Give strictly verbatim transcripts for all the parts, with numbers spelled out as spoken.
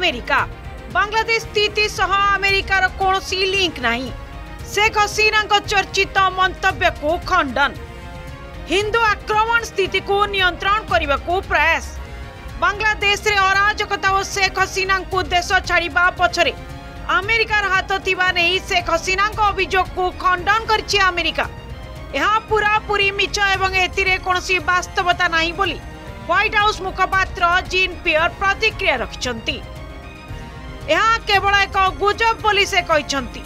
America Bangladesh स्थिति सह अमेरिकार कौनसी लिंक नहीं। शेख हसीना चर्चित मंतव्य को खंडन। हिंदू आक्रमण स्थिति को नियंत्रण करने को प्रयास। बांग्लादेश रे अराजकता और शेख हसीना को देश छाड़ा पछरे अमेरिकार हाथ थिबा नहीं शेख हसीना अभियोग को खंडन करछि अमेरिका। यहाँ पूरा पूरी मिछ एवं एथिरे कोनसी वास्तवता नहीं बोली व्हाइट हाउस मुखपात्र जीन पियर प्रतिक्रिया रखिछंती। यहाँ केवल एक गुजब बोली से कहिछंती।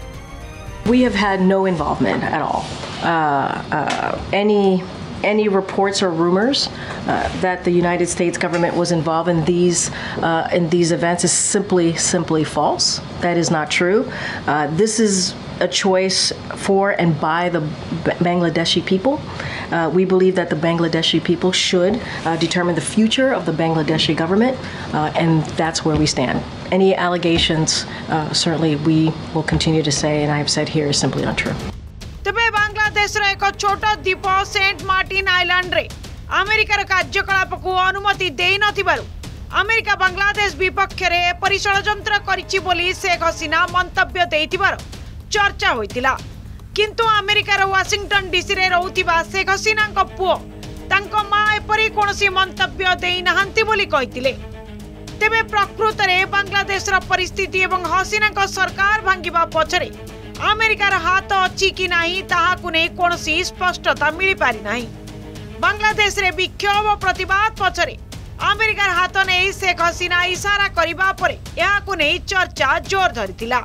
We have had no involvement at all. Uh, uh, any any reports or rumors uh, that the United States government was involved in these uh, in these events is simply simply false. That is not true. Uh, this is a choice for and by the Bangladeshi people. Uh, we believe that the Bangladeshi people should uh, determine the future of the Bangladeshi government, uh, and that's where we stand. Any allegations, uh, certainly we will continue to say, and I have said here, is simply untrue. तबे बांग्लादेश रे एक छोटा द्वीप Saint Martin island रे अमेरिकार कार्यकलाप को अनुमति देई नथिबारु अमेरिका बांग्लादेश विपक्ष रे परिषडयंत्र करिछि बोली शेख हसीना मंतव्य देइथिबार चर्चा होइतिला। किंतु अमेरिकार वाशिंगटन डीसी रे रहउथिबा शेख हसीना को पुओ तांको मा एपरि कोनोसी मंतव्य देई नाहंती बोली कहितिले। तेबे प्रकृत रे बांग्लादेश रा परिस्थिति एवं हसीना को सरकार भांगिबा पछरे अमेरिकार हाथ अच्छी कि नहीं ताहाकु नै कोनोसी स्पष्टता मिली पारि नाही। बांग्लादेश रे विक्षोभ प्रतिवाद पछरे अमेरिकार हाथ नै शेख हसीना इशारा करिबा परे याकु नै चर्चा जोर धरितिला।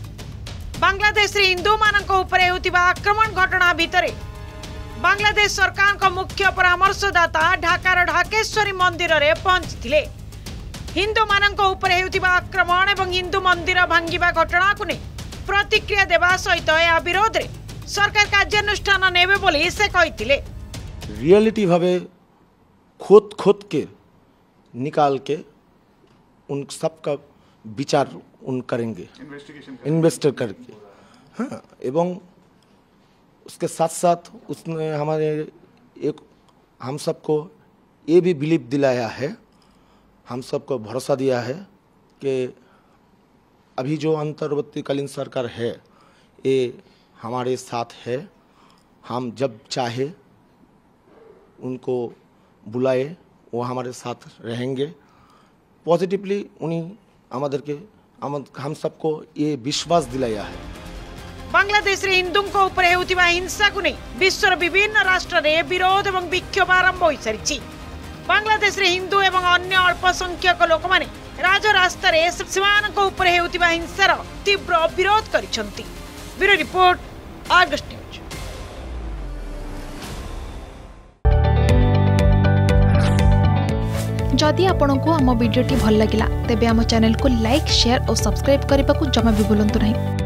बांग्लादेश रे हिंदू मानक उपरे होतिबा आक्रमण घटना भितरे बांग्लादेश सरकार को मुख्य परामर्शदाता ढाकार ढाकेश्वरी मंदिर रे पहुंचथिले। हिंदू मानक उपरे होतिबा आक्रमण एवं हिंदू मंदिर भांगिबा घटना को नै प्रतिक्रिया देवा सहित या विरोध रे सरकार कार्यानुष्ठान नेबे बोली से कहितिले। रियलिटी भावे खोद खोद के निकाल के उन सब का विचार उन करेंगे इन्वेस्टर करके। हाँ, एवं उसके साथ साथ उसने हमारे एक हम सबको ये भी बिलीव दिलाया है, हम सबको भरोसा दिया है कि अभी जो अंतर्वर्तीकालीन सरकार है ये हमारे साथ है। हम जब चाहे उनको बुलाए वो हमारे साथ रहेंगे। पॉजिटिवली उन्हीं आमदर के हम सबको ये विश्वास दिलाया है। बांग्लादेश रे हिंदू को ऊपर होतिबा हिंसा को नहीं विश्वर विभिन्न राष्ट्र रे विरोध एवं विक्षोभ आरंभ होई सारिछि। बांग्लादेश रे हिंदू एवं अन्य अल्पसंख्यक लोक माने राजरास्ता रे सेमान को ऊपर होतिबा हिंसार तीव्र विरोध करिसंती। Bureau report, Argus news. जदि आपंक आम भिडी भल लगा तेब आम चैनल को लाइक, शेयर और सब्सक्राइब करने को जमा भी भूलु नहीं।